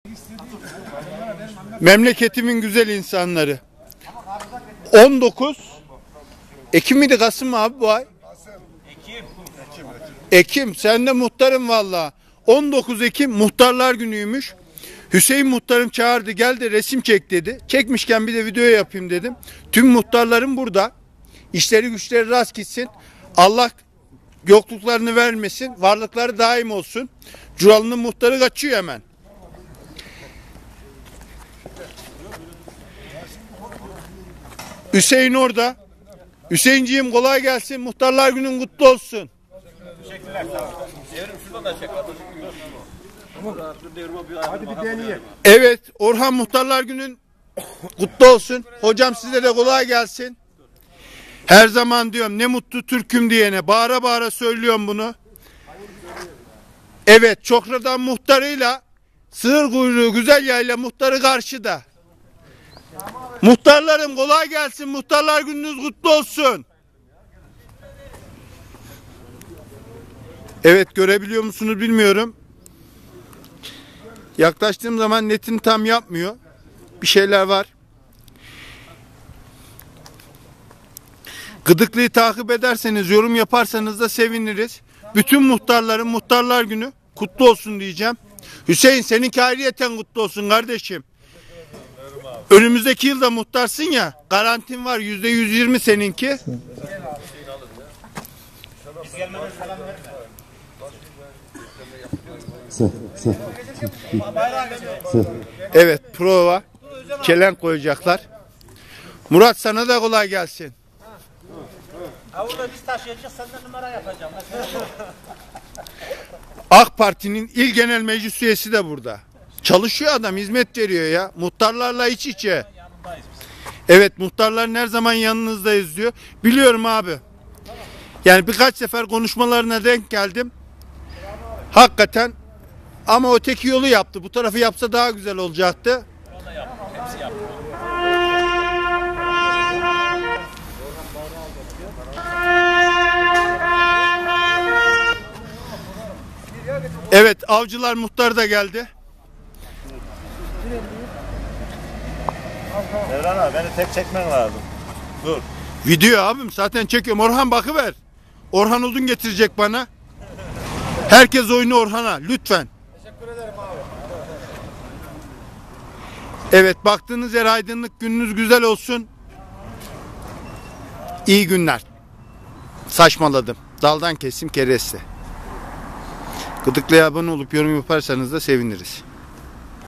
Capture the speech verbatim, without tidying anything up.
Memleketimin güzel insanları. on dokuz Ekim miydi, Kasım mı abi bu ay? Ekim. Ekim. Sen de muhtarım valla. on dokuz Ekim Muhtarlar Günü'ymüş. Hüseyin muhtarım çağırdı, gel de resim çek dedi. Çekmişken bir de video yapayım dedim. Tüm muhtarlarım burada. İşleri güçleri rast gitsin. Allah yokluklarını vermesin. Varlıkları daim olsun. Curalı'nın muhtarı kaçıyor hemen. Hüseyin orada. Hüseyinciğim kolay gelsin. Muhtarlar Günün kutlu olsun. Teşekkürler. Evrim şuradan da çek. Hadi bir deneyelim. Evet, Orhan Muhtarlar Günün kutlu olsun. Hocam size de kolay gelsin. Her zaman diyorum ne mutlu Türk'üm diyene. Bağıra bağıra söylüyorum bunu. Evet, Çokra'dan muhtarıyla Sığır Kuyruğu Güzel Yayla muhtarı karşıda. Muhtarlarım kolay gelsin. Muhtarlar Gününüz kutlu olsun. Evet, görebiliyor musunuz bilmiyorum. Yaklaştığım zaman netini tam yapmıyor. Bir şeyler var. Gıdıklı'yı takip ederseniz, yorum yaparsanız da seviniriz. Bütün muhtarların Muhtarlar Günü kutlu olsun diyeceğim. Hüseyin, seninki ayrıyeten kutlu olsun kardeşim. Önümüzdeki yılda muhtarsın ya, garantin var yüzde yüz yirmi seninki. Evet, prova. Kelenk koyacaklar. Murat, sana da kolay gelsin. Burada biz taşıyacağız, senden numara yapacağım. AK Parti'nin İl Genel Meclis üyesi de burada. Çalışıyor adam, hizmet veriyor ya. Muhtarlarla iç içe. Evet, muhtarların her zaman yanınızdayız diyor. Biliyorum abi. Yani birkaç sefer konuşmalarına denk geldim. Hakikaten, ama öteki yolu yaptı. Bu tarafı yapsa daha güzel olacaktı. Evet, Avcılar muhtarı da geldi. Evren abi, beni tek çekmen lazım. Dur. Video abim zaten çekiyorum. Orhan bakıver. Orhan Uzun getirecek bana. Herkes oyunu Orhan'a lütfen. Teşekkür ederim abi. Evet, baktığınız yer aydınlık, gününüz güzel olsun. İyi günler. Saçmaladım. Daldan kesim kereste. Gıdıklı'ya abone olup yorum yaparsanız da seviniriz.